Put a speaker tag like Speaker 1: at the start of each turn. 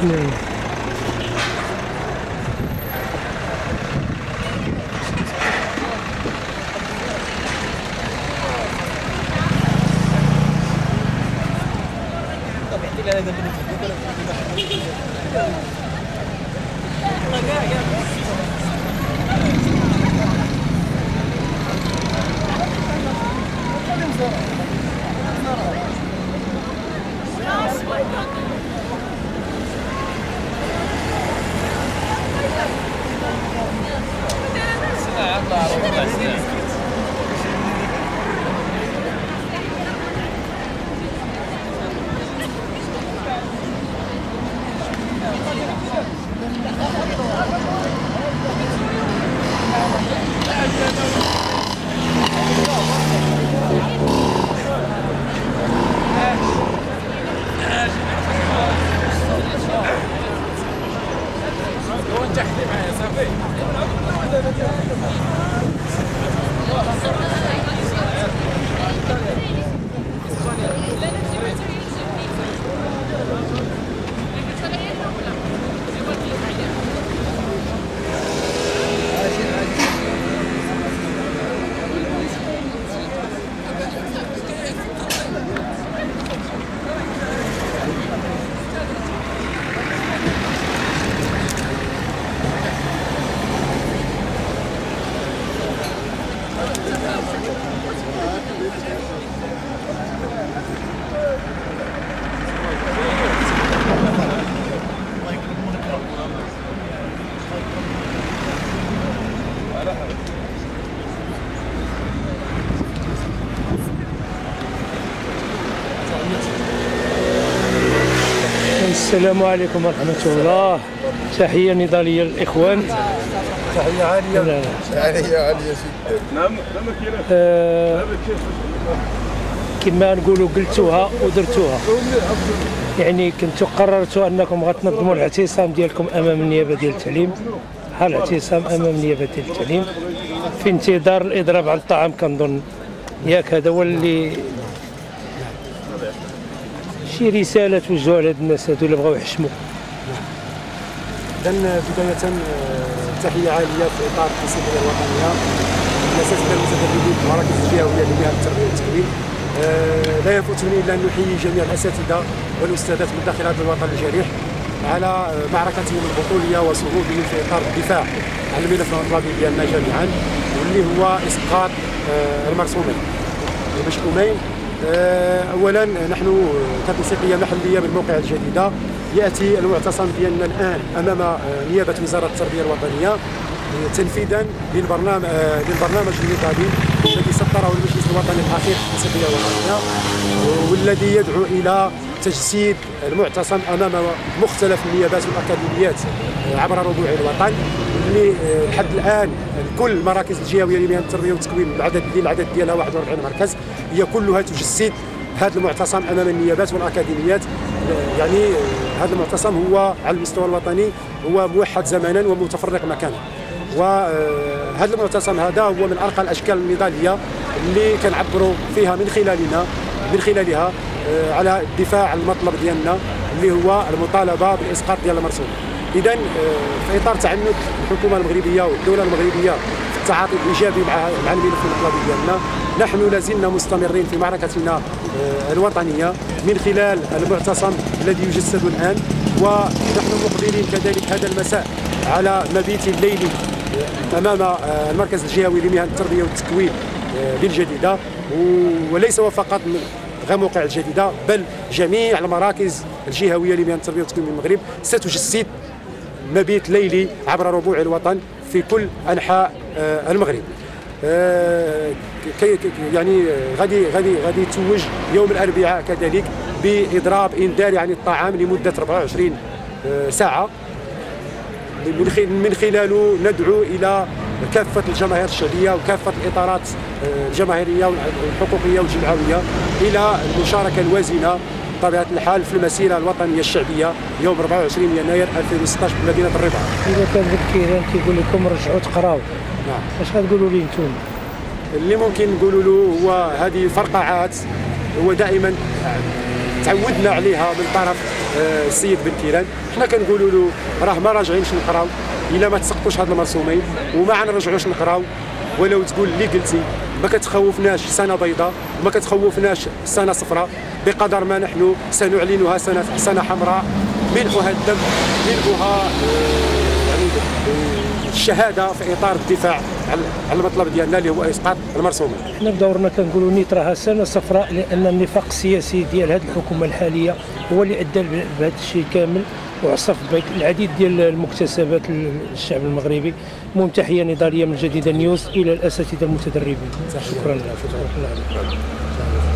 Speaker 1: السلام عليكم ورحمة الله. تحية نضالية للإخوان.
Speaker 2: تحية عالية.
Speaker 1: لا لا.
Speaker 2: تحية عالية سيدي. نعم.
Speaker 1: كما نقولوا قلتوها ودرتوها. يعني كنتوا قررتوا أنكم غتنظموا الاعتصام ديالكم أمام النيابة ديال التعليم. الاعتصام أمام النيابة ديال التعليم في انتظار الإضراب على الطعام كنظن. ياك هذا هو اللي شي رسالة توجهوها لهاد الناس هادو اللي بغاو يحشموا.
Speaker 2: إذن بداية تحية عالية في إطار القصيدة الوطنية لأساتذة المتدربين في المراكز الجهوية لمهن التربية والتكوين. لا يفوتني إلا أن نحيي جميع الأساتذة والأستاذات من داخل هذا الوطن الجريح على معركتهم البطولية وصمودهم في إطار الدفاع عن الملف المطلبي ديالنا جميعا، واللي هو إسقاط المرسومين المشؤومين. اولا نحن كتنسيقيه محليه بالموقع الجديده ياتي المعتصم ديالنا الان امام نيابه وزاره التربيه الوطنيه تنفيذا للبرنامج النضالي الذي سطره المجلس الوطني الاخير في التنسيقيه الوطنيه، والذي يدعو الى تجسيد المعتصم امام مختلف النيابات والاكاديميات عبر ربوع الوطن، اللي لحد الان كل المراكز الجهويه لمهن التربيه والتكوين العدد ديالها 41 مركز هي كلها تجسد هذا المعتصم امام النيابات والاكاديميات. يعني هذا المعتصم هو على المستوى الوطني هو موحد زمانا ومتفرق مكانا، وهذا المعتصم هذا هو من ارقى الاشكال النضاليه اللي كنعبروا فيها من خلالها على الدفاع عن المطلب ديالنا اللي هو المطالبه بالاسقاط ديال المرسوم. اذا في اطار تعنت الحكومه المغربيه والدوله المغربيه في التعاطي الايجابي مع الملف المطلبي ديالنا، نحن لازلنا مستمرين في معركتنا الوطنيه من خلال المعتصم الذي يجسد الان، ونحن مقبلين كذلك هذا المساء على مبيت ليلي امام المركز الجهوي لمهن التربيه والتكوين بالجديده، وليس فقط غير موقع الجديده بل جميع المراكز الجهويه لمهن التربيه والتكوين بالمغرب ستجسد مبيت ليلي عبر ربوع الوطن في كل انحاء المغرب. يعني غادي يتوج يوم الاربعاء كذلك باضراب انذاري عن الطعام لمده 24 ساعه، من خلاله ندعو الى كافه الجماهير الشعبيه وكافه الاطارات الجماهيريه والحقوقيه والجمعويه الى المشاركه الوازنه بطبيعه الحال في المسيره الوطنيه الشعبيه يوم 24 يناير 2016 بمدينه الرباط.
Speaker 1: اذا كان الكيران كيقول لكم رجعوا تقراو،
Speaker 2: نعم،
Speaker 1: اش غتقولوا ليه نتوما؟
Speaker 2: اللي ممكن نقولوا له هو هذه فرقعات هو دائما تعودنا عليها من طرف السيد بن كيران. حنا كنقولوا له راه ما راجعينش نقراو الا ما تسقطوش هاد المرسومين وما غنرجعوش نقراو، ولو تقول اللي قلتي ما كتخوفناش سنه بيضاء وما كتخوفناش سنه صفراء، بقدر ما نحن سنعلنها سنه حمراء ملؤها الدم ملؤها يعني الشهاده في اطار الدفاع على المطلب ديالنا اللي هو اسقاط المرسومين.
Speaker 1: حنا بدورنا كنقولوا نيت راها سنه صفراء، لان النفاق السياسي ديال هذه الحكومه الحاليه هو اللي ادى بهذا الشيء كامل وعصف العديد ديال المكتسبات الشعب المغربي. المهم تحيه نضاليه من جديده نيوز الى الاساتذه المتدربين. شكرا لك.